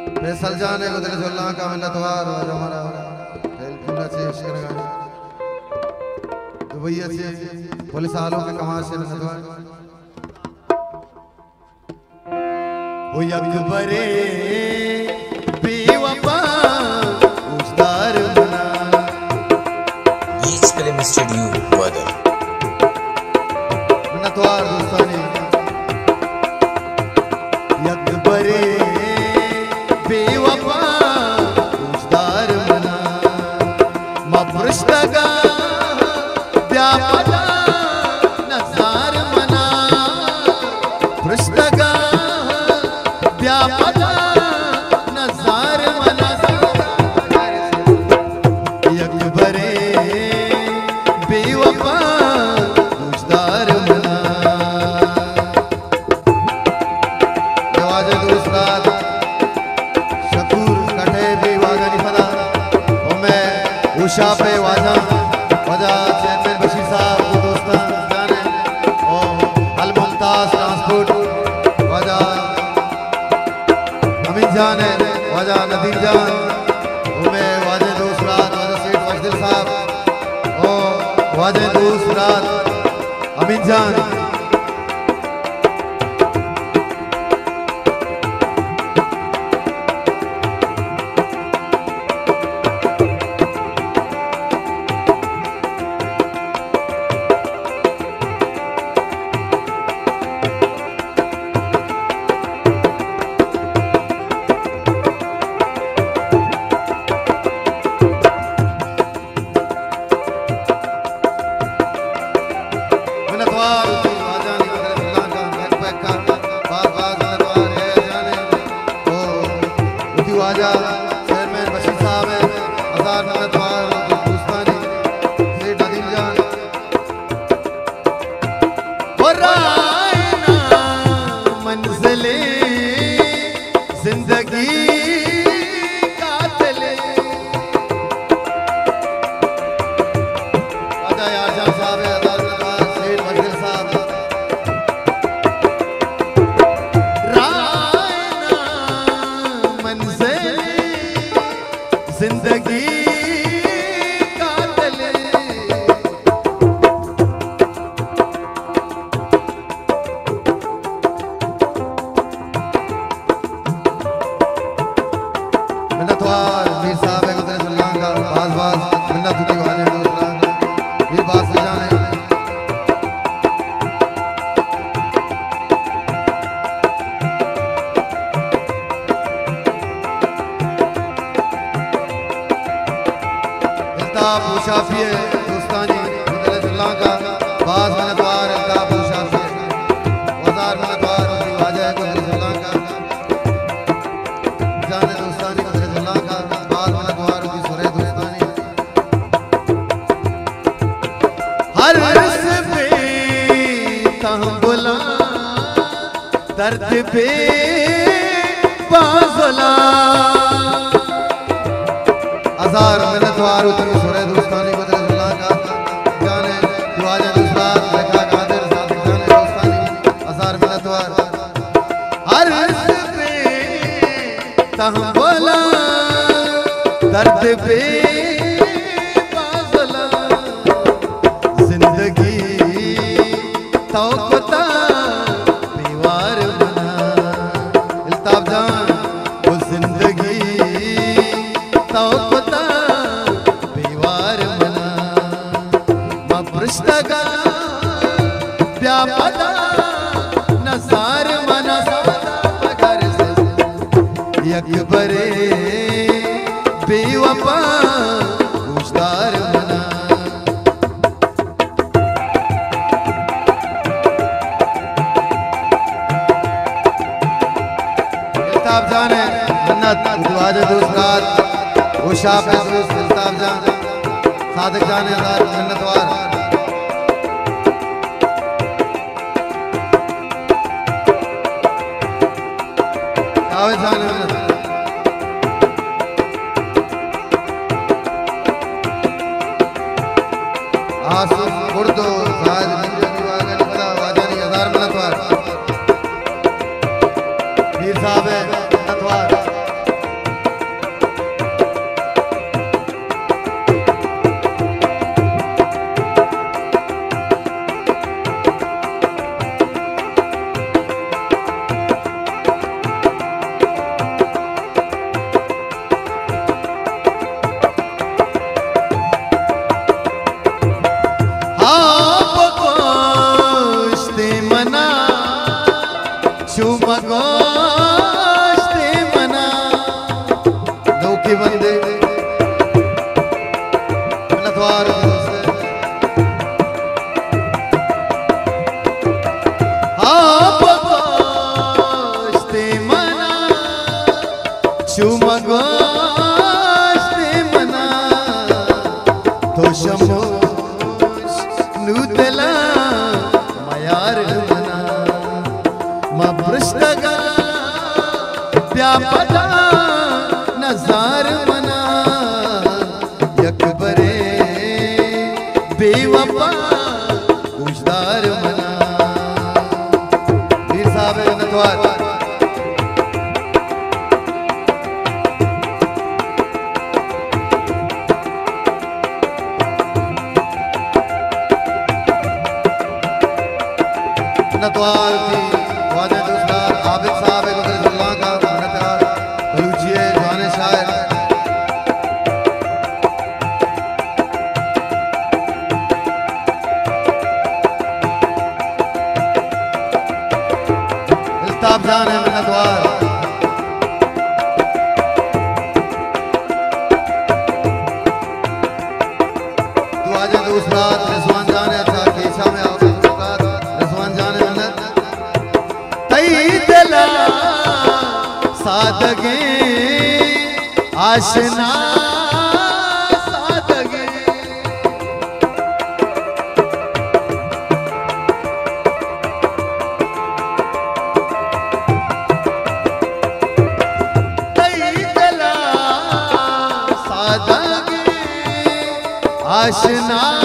फैसल जाने को तेरे अल्लाह का मिन्नतवार और हमारा दिल खुला से इश्क लगाए दुबई से पुलिस आलों के कमाल से मिन्नतवार वो अकबरे बेवफा उस्तार बना बीच फिल्म स्टूडियो ग्वादर मिन्नतवार दोस्तानी अकबरे बेवफा उस्तार बना मफरुश्तगा व्यापदा नज़ार मना फरुश्तगा व्यापदा नज़ार मना अकबरे बेवफा उस्तार मना नवाज दोस्ताद शकूर कटे भी वाजा नहीं पता और मैं उषा पे वाजा वजह चेयरमैन बशीर साहब को दोस्तान जाने और अल मुमताज ट्रांसपोर्ट वजह अमीन जान है वजह नदीम जान और मैं वाजे दोस्त रात वजह सेठ वजदिल साहब और वाजे दोस्त रात अमीन जान चेयरमैन बशीर साहब है हजार मिन्नतवार दोस्तानी सेठ नदीम जान मंजिले जिंदगी कातले राजा यारजान साहब है हजार मिन्नतवार सेठ वजदिल साहब जिंदगी कातले मिन्नतवार मीर साहब है गुजरतुल्लाह का बाज मिन्नत होती वाले दोस्तान ये बात से जाने शाफी है दोस्तानी गुजरतुल्लाह का बाज मिन्नतवार अल्ताफ शाफी है हजार मिन्नतवार उनकी वाजा है गुजरतुल्लाह का जाने दोस्तानी गुजरतुल्लाह का बाज मिन्नतवार उनकी सुरे दोस्तानी हर रस पे कहाँ बोला दर्द पे बाज़ला हजार मिन्नतवार उनकी सुरे दोस्तानी गुजरतुल्लाह का जाने दुआजा दुसरात लेखा कादिर सादिक जाने दोस्तानी हजार मिन्नतवार हर रस पे कहाँ बोला दर्द पे बाज़ला जिंदगी तौक़ता दीवार बना इल्ताफ जान वो जिंदगी तौक़ता दीवार बना मफरुश्तगा व्यापदा नज़ार मना मगर से अकबरे बेवफा उस्तार बना इल्ताफ जान है मिन्नत दुआजा दोस्ताद उषा पे दोस्त इल्ताफ जान सादिक जान हजार मिन्नतवार कावे जान मिन्नत आसुम उर्दू साज मंजूरी वागन पता वाजानी हजार मिन्नतवार मीर साहब है मिन्नतवार शुमगोष्ठे मना नौकी बंदे मिन्नतवार गोष्ठे मना शुमगोष्ठे मना तो शमोश नूतला मयार मना मा पृष्ठगा व्यापदा नजार मना यकबरे बेवफा उजदार मना मीर साहब मिन्नतवार मिन्नतवार थी वादे दोस्तार आबिद साहब गुजरजुल्लाह का मिन्नतवार बलूचिए जवाने शायर इल्ताब जान है मिन्नतवार दुआजे दोस्तार रिजवान जान है अच्छा कीशा में आओ रिजवान जान है मिन्नत तई दिला सादगे आशना सादगे तई दिला सादगे आशना